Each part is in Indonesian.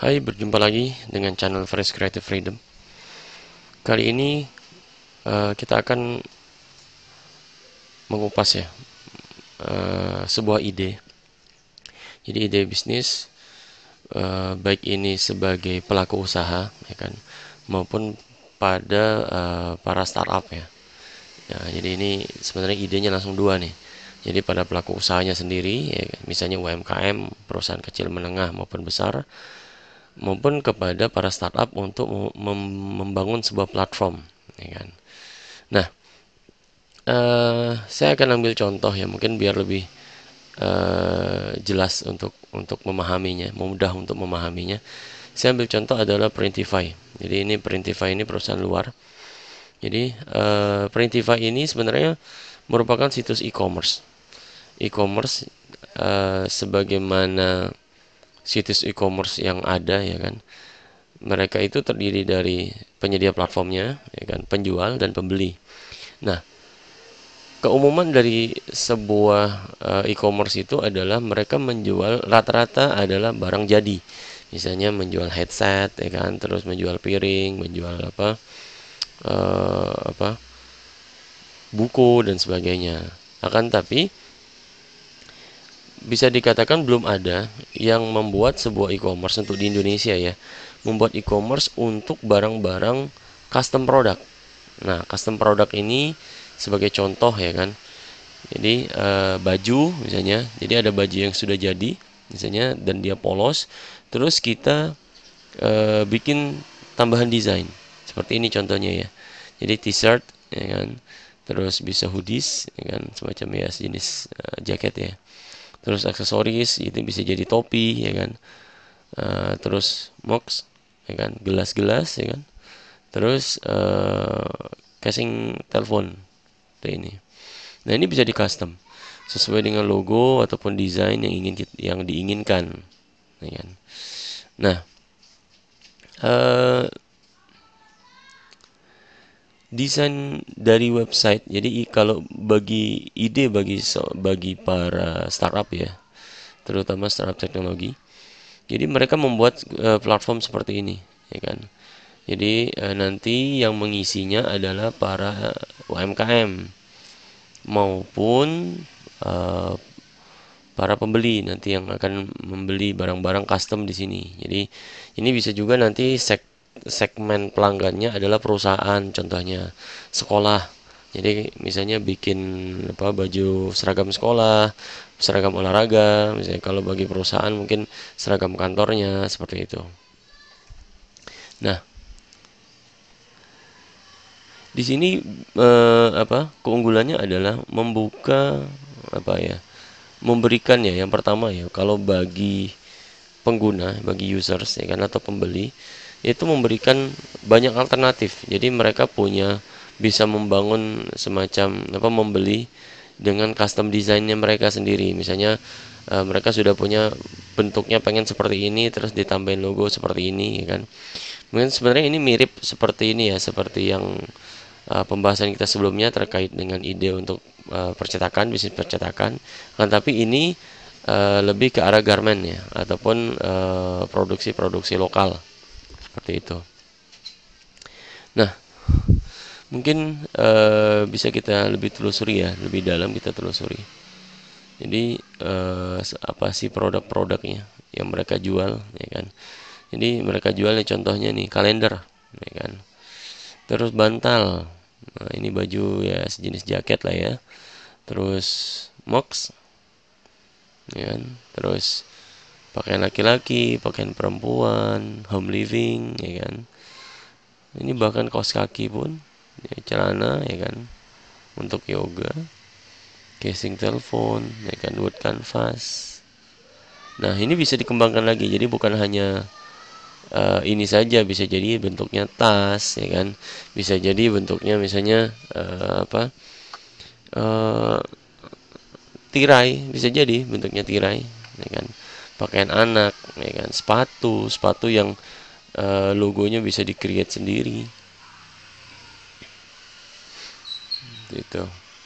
Hai, berjumpa lagi dengan channel Fresh Creative Freedom. Kali ini kita akan mengupas ya sebuah ide. Jadi ide bisnis, baik ini sebagai pelaku usaha, ya kan, maupun pada para startup ya. Ya, jadi ini sebenarnya idenya langsung dua nih. Jadi pada pelaku usahanya sendiri, ya, misalnya UMKM, perusahaan kecil menengah maupun besar, maupun kepada para startup untuk membangun sebuah platform, ya kan. Nah, saya akan ambil contoh ya, mungkin biar lebih jelas untuk memahaminya, mudah untuk memahaminya. Saya ambil contoh adalah Printify. Jadi ini Printify ini perusahaan luar. Jadi Printify ini sebenarnya merupakan situs e-commerce. E-commerce sebagaimana situs e-commerce yang ada ya kan. Mereka itu terdiri dari penyedia platformnya, ya kan, penjual dan pembeli. Nah, keumuman dari sebuah e-commerce itu adalah mereka menjual rata-rata adalah barang jadi. Misalnya menjual headset, ya kan, terus menjual piring, menjual apa buku dan sebagainya. Akan tapi bisa dikatakan belum ada yang membuat sebuah e-commerce untuk di Indonesia ya, membuat e-commerce untuk barang-barang custom product. Nah, custom product ini sebagai contoh ya kan. Jadi baju misalnya, jadi ada baju yang sudah jadi misalnya dan dia polos, terus kita bikin tambahan desain. Seperti ini contohnya ya. Jadi t-shirt ya kan. Terus bisa hoodies ya kan, semacam ya jenis jaket ya. Terus aksesoris itu bisa jadi topi ya kan. Terus mugs ya kan, gelas-gelas ya kan. Terus casing telepon ini. Nah, ini bisa di custom sesuai dengan logo ataupun desain yang diinginkan, ya kan? Nah, eh, desain dari website. Jadi kalau bagi ide bagi para startup ya, terutama startup teknologi. Jadi mereka membuat platform seperti ini, ya kan? Jadi nanti yang mengisinya adalah para UMKM maupun eh, para pembeli nanti yang akan membeli barang-barang custom di sini. Jadi ini bisa juga nanti segmen pelanggannya adalah perusahaan, contohnya sekolah. Jadi misalnya bikin baju seragam sekolah, seragam olahraga, misalnya kalau bagi perusahaan mungkin seragam kantornya seperti itu. Nah, di sini keunggulannya adalah membuka apa ya? Memberikan ya yang pertama ya, kalau bagi pengguna, bagi users ya kan atau pembeli, itu memberikan banyak alternatif. Jadi mereka bisa membangun semacam membeli dengan custom desainnya mereka sendiri. Misalnya mereka sudah punya bentuknya pengen seperti ini, terus ditambahin logo seperti ini ya kan. Mungkin sebenarnya ini mirip seperti ini ya, seperti yang pembahasan kita sebelumnya terkait dengan ide untuk percetakan, bisnis percetakan. Kan tapi ini lebih ke arah garment ya, ataupun produksi-produksi lokal seperti itu. Nah, mungkin bisa kita lebih telusuri ya, lebih dalam kita telusuri. Jadi apa sih produk-produknya yang mereka jual, ya kan? Jadi mereka jual nih contohnya nih kalender, ya kan? Terus bantal. Nah, ini baju ya sejenis jaket lah ya. Terus mox, ya kan? Terus pakaian laki-laki, pakaian perempuan, home living, ya kan? Ini bahkan kaos kaki pun, ya, celana, ya kan? Untuk yoga, casing telepon, ya kan? Wood canvas. Nah, ini bisa dikembangkan lagi. Jadi bukan hanya ini saja, bisa jadi bentuknya tas, ya kan? Bisa jadi bentuknya misalnya eh, tirai, bisa jadi bentuknya tirai, ya kan? Pakaian anak, ya kan? Sepatu yang logonya bisa di-create sendiri, gitu.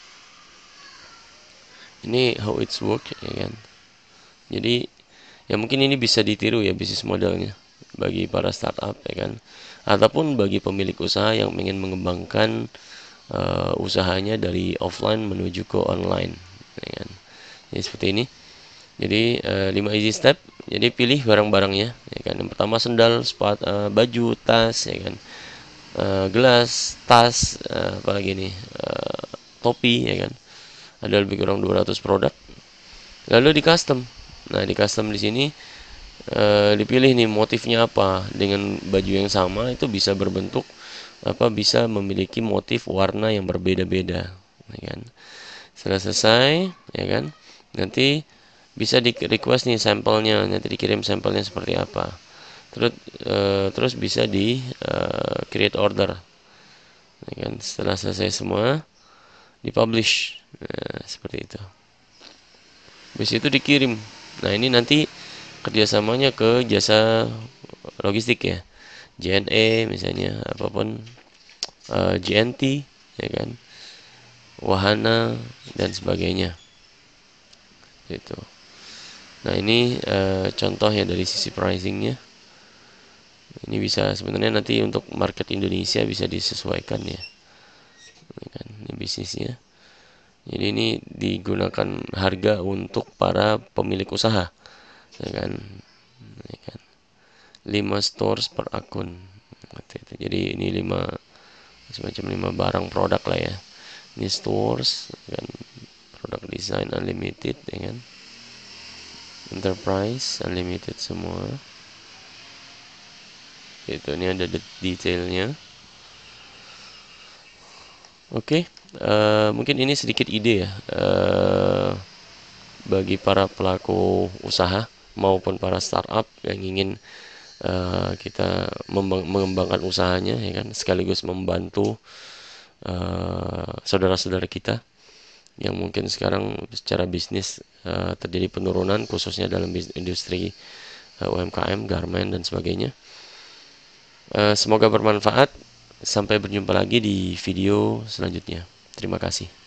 Ini how it's work, ya kan? Jadi ya mungkin ini bisa ditiru ya bisnis modelnya. bagi para startup ya kan, ataupun bagi pemilik usaha yang ingin mengembangkan usahanya dari offline menuju ke online ya kan. Jadi seperti ini. Jadi 5 easy step. Jadi pilih barang-barangnya ya kan. Yang pertama sendal, baju, tas ya kan. Gelas, tas, apalagi nih, topi ya kan. Ada lebih kurang 200 produk. Lalu di custom. Nah, di custom di sini dipilih nih motifnya apa. Dengan baju yang sama itu bisa berbentuk bisa memiliki motif warna yang berbeda-beda ya kan. Setelah selesai ya kan, nanti bisa di request nih sampelnya, nanti dikirim sampelnya seperti apa. Terus bisa di create order ya kan. Setelah selesai semua dipublish, nah, seperti itu. Habis itu dikirim. Nah, ini nanti kerjasamanya ke jasa logistik ya, JNE misalnya, apapun, JNT ya kan, Wahana dan sebagainya gitu. Nah, ini contoh ya dari sisi pricingnya. Ini bisa sebenarnya nanti untuk market Indonesia bisa disesuaikan ya. Ini kan, ini bisnisnya. Jadi ini digunakan harga untuk para pemilik usaha, ya kan? Ya kan? 5 stores per akun. Jadi ini 5 semacam 5 barang produk lah ya. Ini stores kan, produk design unlimited ya kan. Enterprise unlimited semua. Itu ini ada detailnya. Oke, mungkin ini sedikit ide ya bagi para pelaku usaha maupun para startup yang ingin kita mengembangkan usahanya ya kan, sekaligus membantu saudara-saudara kita yang mungkin sekarang secara bisnis terjadi penurunan khususnya dalam industri UMKM, garment dan sebagainya. Semoga bermanfaat. Sampai berjumpa lagi di video selanjutnya. Terima kasih.